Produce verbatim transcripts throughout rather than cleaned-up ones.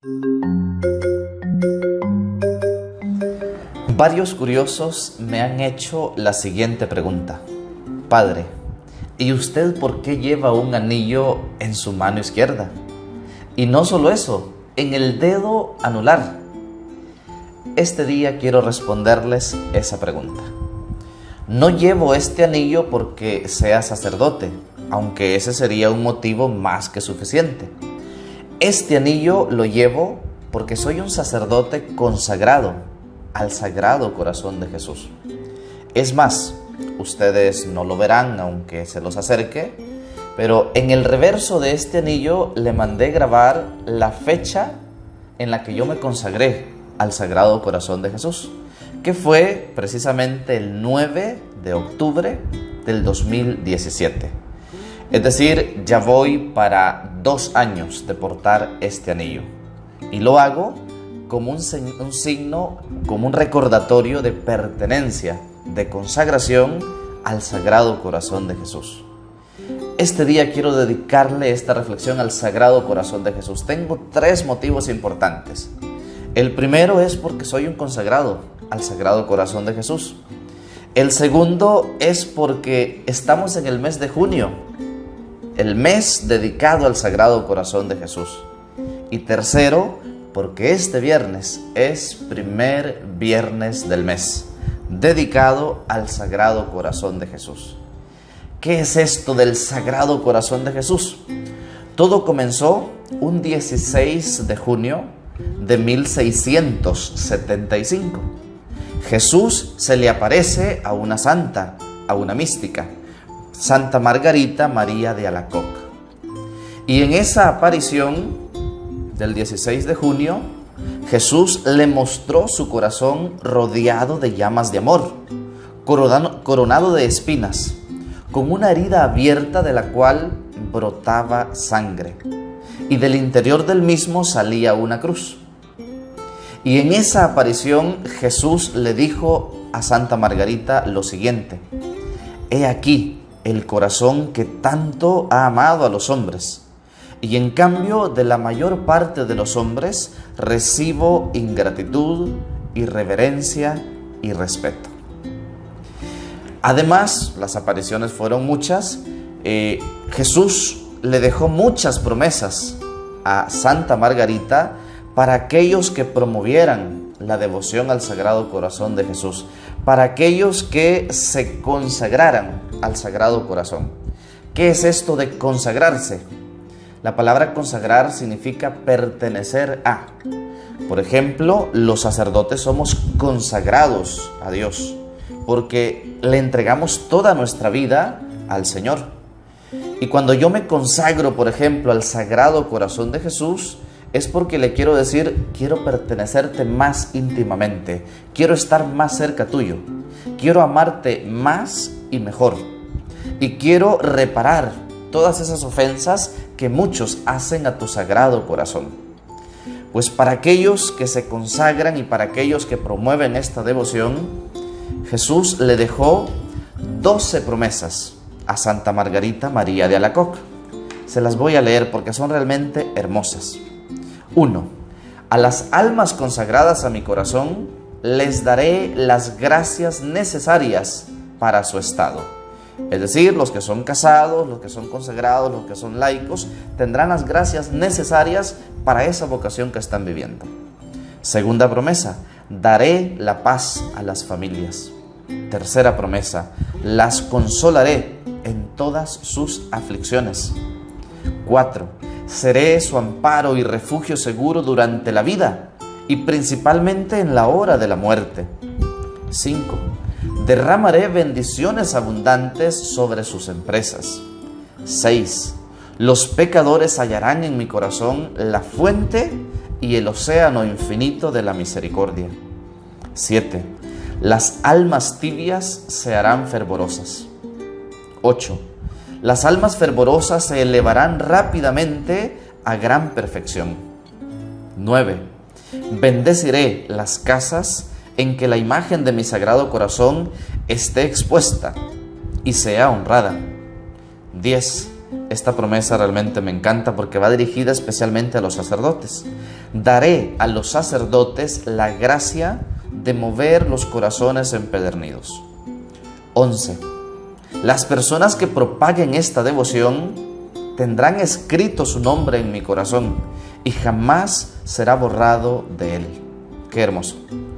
Varios curiosos me han hecho la siguiente pregunta: Padre, ¿y usted por qué lleva un anillo en su mano izquierda? Y no solo eso, en el dedo anular. Este día quiero responderles esa pregunta. No llevo este anillo porque sea sacerdote, aunque ese sería un motivo más que suficiente. Este anillo lo llevo porque soy un sacerdote consagrado al Sagrado Corazón de Jesús. Es más, ustedes no lo verán aunque se los acerque, pero en el reverso de este anillo le mandé grabar la fecha en la que yo me consagré al Sagrado Corazón de Jesús, que fue precisamente el nueve de octubre del dos mil diecisiete. Es decir, ya voy para dos años de portar este anillo. Y lo hago como un, un signo, como un recordatorio de pertenencia, de consagración al Sagrado Corazón de Jesús. Este día quiero dedicarle esta reflexión al Sagrado Corazón de Jesús. Tengo tres motivos importantes. El primero es porque soy un consagrado al Sagrado Corazón de Jesús. El segundo es porque estamos en el mes de junio, el mes dedicado al Sagrado Corazón de Jesús. Y tercero, porque este viernes es primer viernes del mes, dedicado al Sagrado Corazón de Jesús. ¿Qué es esto del Sagrado Corazón de Jesús? Todo comenzó un dieciséis de junio de mil seiscientos setenta y cinco. Jesús se le aparece a una santa, a una mística, Santa Margarita María de Alacoc. Y en esa aparición del dieciséis de junio, Jesús le mostró su corazón rodeado de llamas de amor, coronado de espinas, con una herida abierta de la cual brotaba sangre, y del interior del mismo salía una cruz. Y en esa aparición Jesús le dijo a Santa Margarita lo siguiente: he aquí el corazón que tanto ha amado a los hombres, y en cambio de la mayor parte de los hombres recibo ingratitud, irreverencia y respeto. Además, las apariciones fueron muchas. Eh, Jesús le dejó muchas promesas a Santa Margarita para aquellos que promovieran la devoción al Sagrado Corazón de Jesús, para aquellos que se consagraran al Sagrado Corazón. ¿Qué es esto de consagrarse? La palabra consagrar significa pertenecer a. Por ejemplo, los sacerdotes somos consagrados a Dios porque le entregamos toda nuestra vida al Señor. Y cuando yo me consagro, por ejemplo, al Sagrado Corazón de Jesús, es porque le quiero decir: quiero pertenecerte más íntimamente, quiero estar más cerca tuyo, quiero amarte más y mejor, y quiero reparar todas esas ofensas que muchos hacen a tu Sagrado Corazón. Pues para aquellos que se consagran y para aquellos que promueven esta devoción, Jesús le dejó doce promesas a Santa Margarita María de Alacoc. Se las voy a leer porque son realmente hermosas. uno. A las almas consagradas a mi corazón les daré las gracias necesarias para su estado. Es decir, los que son casados, los que son consagrados, los que son laicos, tendrán las gracias necesarias para esa vocación que están viviendo. Segunda promesa: daré la paz a las familias. Tercera promesa: las consolaré en todas sus aflicciones. Cuatro. Seré su amparo y refugio seguro durante la vida y principalmente en la hora de la muerte. Cinco. Derramaré bendiciones abundantes sobre sus empresas. Seis. Los pecadores hallarán en mi corazón la fuente y el océano infinito de la misericordia. Siete. Las almas tibias se harán fervorosas. Ocho. Las almas fervorosas se elevarán rápidamente a gran perfección. Nueve. Bendeciré las casas en que la imagen de mi Sagrado Corazón esté expuesta y sea honrada. Diez. esta promesa realmente me encanta porque va dirigida especialmente a los sacerdotes. Daré a los sacerdotes la gracia de mover los corazones empedernidos. once. Las personas que propaguen esta devoción tendrán escrito su nombre en mi corazón y jamás será borrado de él. Qué hermoso.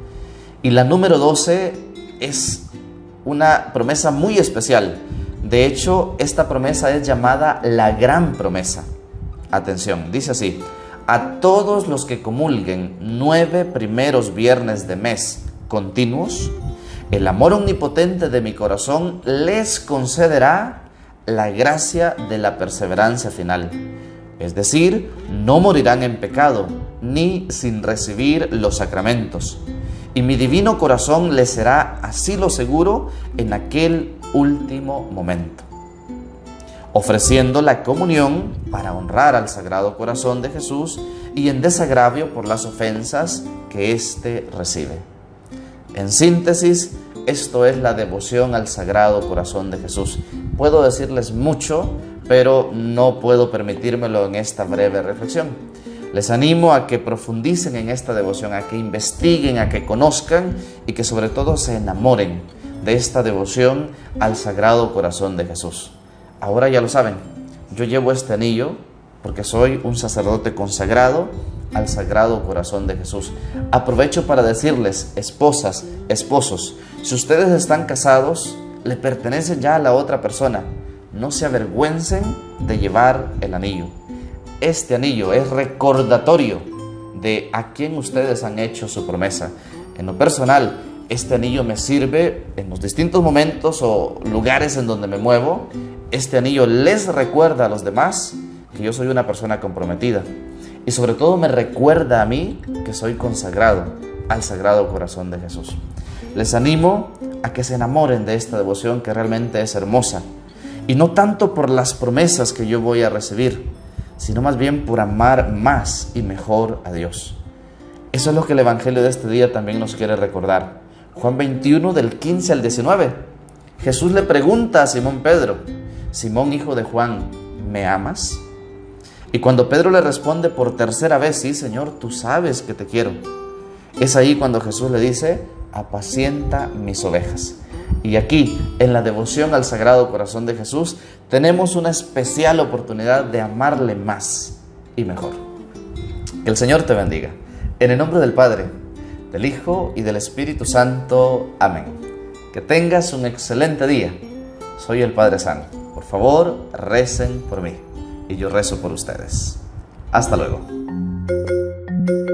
Y la número doce es una promesa muy especial. De hecho, esta promesa es llamada la gran promesa. Atención, dice así: a todos los que comulguen nueve primeros viernes de mes continuos, el amor omnipotente de mi corazón les concederá la gracia de la perseverancia final. Es decir, no morirán en pecado, ni sin recibir los sacramentos. Y mi divino corazón les será asilo seguro en aquel último momento, ofreciendo la comunión para honrar al Sagrado Corazón de Jesús y en desagravio por las ofensas que éste recibe. En síntesis, esto es la devoción al Sagrado Corazón de Jesús. Puedo decirles mucho, pero no puedo permitírmelo en esta breve reflexión. Les animo a que profundicen en esta devoción, a que investiguen, a que conozcan y que sobre todo se enamoren de esta devoción al Sagrado Corazón de Jesús. Ahora ya lo saben, yo llevo este anillo porque soy un sacerdote consagrado al Sagrado Corazón de Jesús. Aprovecho para decirles, esposas, esposos, si ustedes están casados, le pertenecen ya a la otra persona. No se avergüencen de llevar el anillo. Este anillo es recordatorio de a quién ustedes han hecho su promesa. En lo personal, este anillo me sirve en los distintos momentos o lugares en donde me muevo. Este anillo les recuerda a los demás que yo soy una persona comprometida. Y sobre todo me recuerda a mí que soy consagrado al Sagrado Corazón de Jesús. Les animo a que se enamoren de esta devoción que realmente es hermosa. Y no tanto por las promesas que yo voy a recibir, sino más bien por amar más y mejor a Dios. Eso es lo que el Evangelio de este día también nos quiere recordar. Juan veintiuno, del quince al diecinueve. Jesús le pregunta a Simón Pedro: Simón, hijo de Juan, ¿me amas? Y cuando Pedro le responde por tercera vez: sí, Señor, tú sabes que te quiero. Es ahí cuando Jesús le dice: apacienta mis ovejas. Y aquí, en la devoción al Sagrado Corazón de Jesús, tenemos una especial oportunidad de amarle más y mejor. Que el Señor te bendiga. En el nombre del Padre, del Hijo y del Espíritu Santo. Amén. Que tengas un excelente día. Soy el Padre Santo. Por favor, recen por mí y yo rezo por ustedes. Hasta luego.